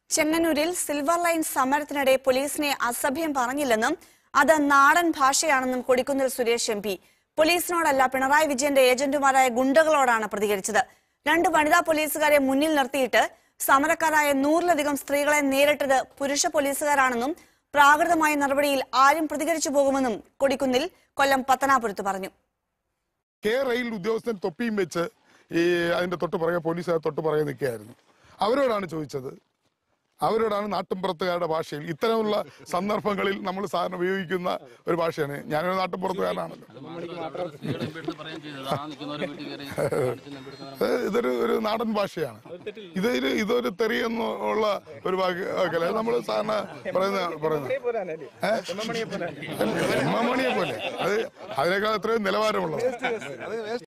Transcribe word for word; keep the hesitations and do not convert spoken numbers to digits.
ചെങ്ങന്നൂരിൽ silver line സമരത്തിനിടെ പോലീസിനെ അസഭ്യം പറഞ്ഞില്ലെന്നും അത് നാടൻ ഭാഷയാണെന്നും കൊടിക്കുന്നിൽ സുരേഷ് എം പി പോലീസിനോടല്ല പിണറായി വിജയന്റെ ഏജന്റുമാരായ ഗുണ്ടകളോടാണ് പ്രതികരിച്ചത്. രണ്ട് വനിതാ പോലീസുകാരെ മുന്നിൽ നിർത്തിയിട്ട് സമരക്കാരായ നൂറിലധികം സ്ത്രീകളെ നേരിട്ടത് പുരുഷ പോലീസുകാരാണെന്നും പ്രാകൃതമായ നടപടിയിൽ ആരും പ്രതികരിച്ചു പോകുമെന്നും കൊടിക്കുന്നിൽ കൊല്ലം പത്തനാപുരത്ത് പറഞ്ഞു. കെ റെയിൽ ഉദ്യോഗസ്ഥൻ തൊപ്പിയും വെച്ച് ഈ അതിന്റെ തൊട്ട് പുറകെ പോലീസുകാർ തൊട്ട് പുറകെ നിൽക്കുകയായിരുന്നു. അവരോടാണ് ചോദിച്ചത്. അവരോടാണ് നാട്ടിൻപുറത്തുകാരുടെ ഭാഷയിൽ ഇത്തരമുള്ള സന്ദർഭങ്ങളിൽ നമ്മൾ സാധാരണ ഉപയോഗിക്കുന്ന ഒരു ഭാഷയാണ്. ഞാനൊരു നാട്ടിൻപുറത്തുകാരനാണല്ലോ. ഇതൊരു ഒരു നാടൻ ഭാഷയാണ്. ഇതൊരു ഇതൊരു തെറിയെന്നുള്ള ഒരു വാക്കല്ല നമ്മൾ സാധാരണ പറയുന്ന പറയുന്നത് എമ്മണിയെ പോലെ അത് അതിനേക്കാൾ എത്രയും നിലവാരമുള്ളത്.